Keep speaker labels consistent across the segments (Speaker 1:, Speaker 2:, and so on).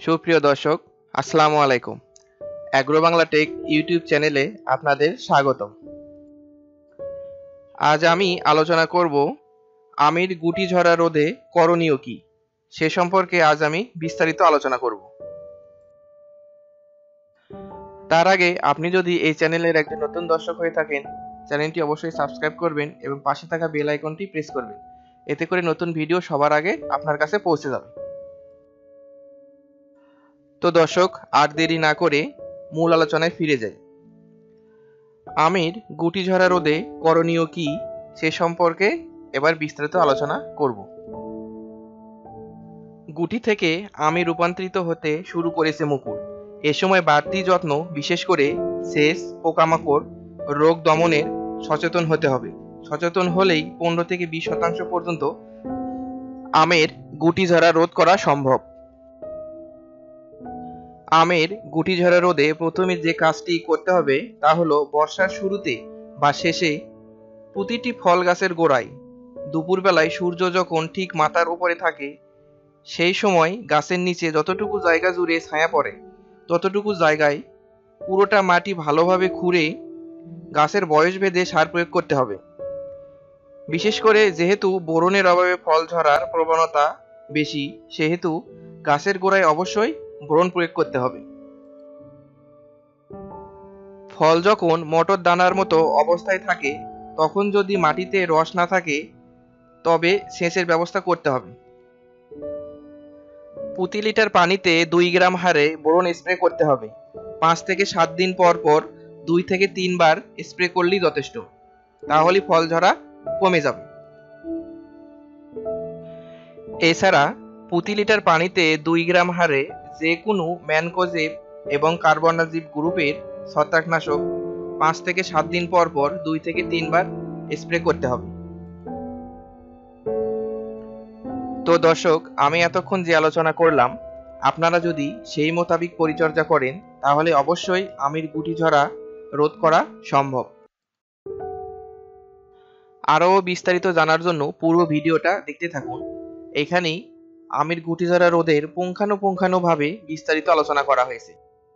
Speaker 1: সুপ্রিয় দর্শক, আসসালামু আলাইকুম। অ্যাগ্রো বাংলা টেক ইউটিউব চ্যানেলে আপনাদের স্বাগতম। আজ আমি আলোচনা করব আমের গুটি ঝরা রোধে করণীয় কি, সে সম্পর্কে আজ আমি বিস্তারিত আলোচনা করব। তার আগে আপনি যদি এই চ্যানেলের একজন নতুন দর্শক হয়ে থাকেন, চ্যানেলটি অবশ্যই সাবস্ক্রাইব করবেন এবং পাশে থাকা বেল আইকনটি প্রেস করবেন। এতে করে নতুন ভিডিও সবার আগে আপনার কাছে পৌঁছে যাবে। তো দর্শক, আর দেরি না করে মূল আলোচনায় ফিরে যাই। আমের গুটি ঝরা রোধে করণীয় কি, সে সম্পর্কে এবার বিস্তারিত আলোচনা করব। গুটি থেকে আমে রূপান্তরিত হতে শুরু করেছে মুকুল। এ সময় বাড়তি যত্ন, বিশেষ করে সেচ, পোকামাকড়, রোগ দমনের সচেতন হতে হবে। সচেতন হলেই 15 থেকে 20% পর্যন্ত আমের গুটি ঝরা রোধ করা সম্ভব। আমের গুটি ঝরা রোধে প্রথমে যে কাজটি করতে হবে তা হলো বর্ষার শুরুতে বা শেষে প্রতিটি ফল গাছের গোড়ায় দুপুরবেলায় সূর্য যখন ঠিক মাথার উপরে থাকে, সেই সময় গাছের নিচে যতটুকু জায়গা জুড়ে ছায়া পড়ে ততটুকু জায়গায় পুরোটা মাটি ভালোভাবে খুঁড়ে গাছের বয়স ভেদে সার প্রয়োগ করতে হবে। বিশেষ করে যেহেতু বোরনের অভাবে ফল ঝরার প্রবণতা বেশি, সেহেতু গাছের গোড়ায় অবশ্যই বোরন প্রয়োগ করতে হবে। ফল যখন মটর দানার মতো অবস্থায় থাকে, তখন যদি মাটিতে রস না থাকে তবে সেচের ব্যবস্থা করতে হবে। প্রতি লিটার পানিতে 2 গ্রাম হারে বোরন স্প্রে করতে হবে। 5 থেকে 7 দিন পর পর 2 থেকে 3 বার স্প্রে করলেই যথেষ্ট, তাহলে ফল ঝরা কমে যাবে। এছাড়া প্রতি লিটার পানিতে 2 গ্রাম হারে যে কোনো ম্যানকোজেব এবং কার্বনডাজিম গ্রুপের ছত্রাকনাশক 5 থেকে 7 দিন পর পর 2 থেকে 3 বার স্প্রে করতে হবে। তো দর্শক, আমি এতক্ষণ যে আলোচনা করলাম, আপনারা যদি সেই মোতাবিক পরিচর্যা করেন তাহলে অবশ্যই আমের গুটি ঝরা রোধ করা সম্ভব। আরও বিস্তারিত জানার জন্য পুরো ভিডিওটা দেখতে থাকুন। এখানেই আমের গুটি ঝরা রোধের পুঙ্খানুপুঙ্খানুভাবে বিস্তারিত আলোচনা করা হয়েছে।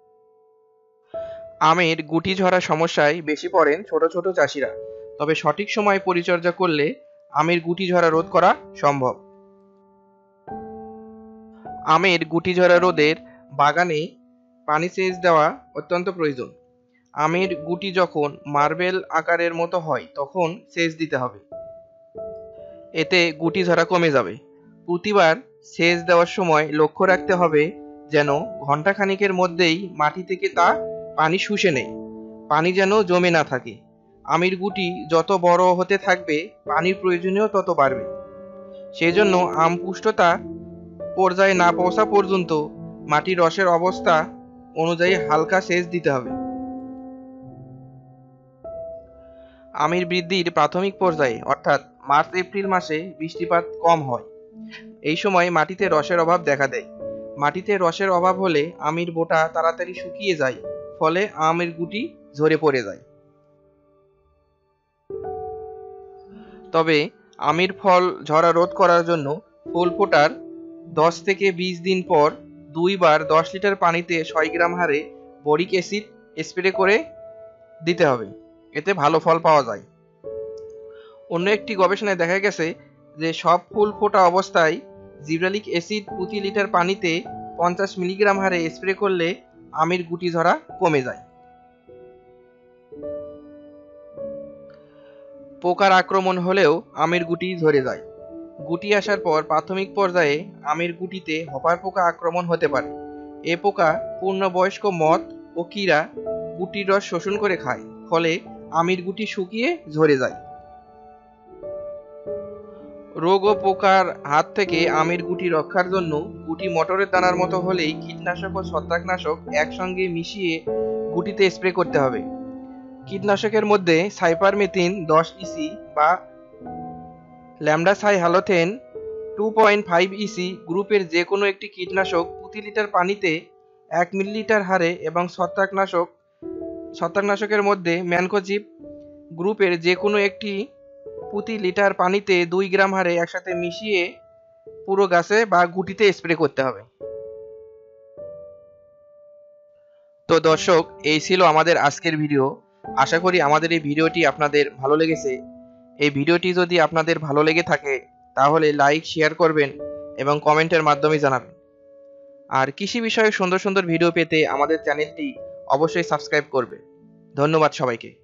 Speaker 1: আমের গুটি ঝরা সমস্যায় বেশি পড়েন ছোট ছোট চাষিরা, তবে সঠিক সময়ে পরিচর্যা করলে আমের গুটি ঝরা রোধ করা সম্ভব। আমের গুটি ঝরা রোধের বাগানে পানি সেচ দেওয়া অত্যন্ত প্রয়োজন। আমের গুটি যখন মার্বেল আকারের মতো হয় তখন সেচ দিতে হবে, এতে গুটি ঝরা কমে যাবে। প্রতিবার সেচ দেওয়ার সময় লক্ষ্য রাখতে হবে যেন ঘন্টাখানিকের মধ্যেই মাটি থেকে তা পানি শুষে নেয়, পানি যেন জমে না থাকে। আমের গুটি যত বড় হতে থাকবে পানির প্রয়োজনীয় তত বাড়বে। সেজন্য আম পুষ্টতা পর্যায়ে না পৌঁছা পর্যন্ত মাটির রসের অবস্থা অনুযায়ী হালকা সেচ দিতে হবে। আমের বৃদ্ধির প্রাথমিক পর্যায়ে অর্থাৎ মার্চ এপ্রিল মাসে বৃষ্টিপাত কম হয়। এই সময় মাটিতে রসের অভাব দেখা দেয়। মাটিতে রসের অভাব হলে আমের বোটা তাড়াতাড়ি শুকিয়ে যায়, ফলে আমের গুটি ঝরে পড়ে যায়। তবে আমের ফল ঝরা রোধ করার জন্য ফুল ফোটার 10 থেকে 20 দিন পর 2 বার 10 লিটার পানিতে 6 গ্রাম হারে বরিক অ্যাসিড স্প্রে করে দিতে হবে, এতে ভালো ফল পাওয়া যায়। অন্য একটি গবেষণায় দেখা গেছে যে সব ফুল ফোটা অবস্থায় জিব্রালিক অ্যাসিড প্রতি লিটার পানিতে 50 মিলিগ্রাম হারে স্প্রে করলে আমের গুটি ঝরা কমে যায়। পোকার আক্রমণ হলেও আমের গুটি ঝরে যায়। গুটি আসার পর প্রাথমিক পর্যায়ে আমের গুটিতে হপার পোকা আক্রমণ হতে পারে। এ পোকা পূর্ণবয়স্ক মথ ও কীরা গুটির রস শোষণ করে খায়, ফলে আমের গুটি শুকিয়ে ঝরে যায়। রোগ ও পোকার হাত থেকে আমের গুটি রক্ষার জন্য গুটি মটরের দানার মতো হলেই কীটনাশক ও ছত্রাকনাশক একসঙ্গে মিশিয়ে গুটিতে স্প্রে করতে হবে। কীটনাশকের মধ্যে সাইপারমেথিন 10 ইসি বা ল্যামডাসাইহ্যালোথেন 2.5 ইসি গ্রুপের যে কোনো একটি কীটনাশক প্রতি লিটার পানিতে 1 মিলিলিটার হারে এবং ছত্রাকনাশকের মধ্যে ম্যানকোজিব গ্রুপের যে কোনো একটি প্রতি লিটার পানিতে 2 গ্রাম হারে একসাথে মিশিয়ে পুরো গাছে বা গুটিতে স্প্রে করতে হবে। তো দর্শক, এই ছিল আমাদের আজকের ভিডিও। আশা করি আমাদের এই ভিডিওটি আপনাদের ভালো লেগেছে। এই ভিডিওটি যদি আপনাদের ভালো লেগে থাকে তাহলে লাইক, শেয়ার করবেন এবং কমেন্টের মাধ্যমে জানাবেন। আর কৃষি বিষয়ক সুন্দর সুন্দর ভিডিও পেতে আমাদের চ্যানেলটি অবশ্যই সাবস্ক্রাইব করবে। ধন্যবাদ সবাইকে।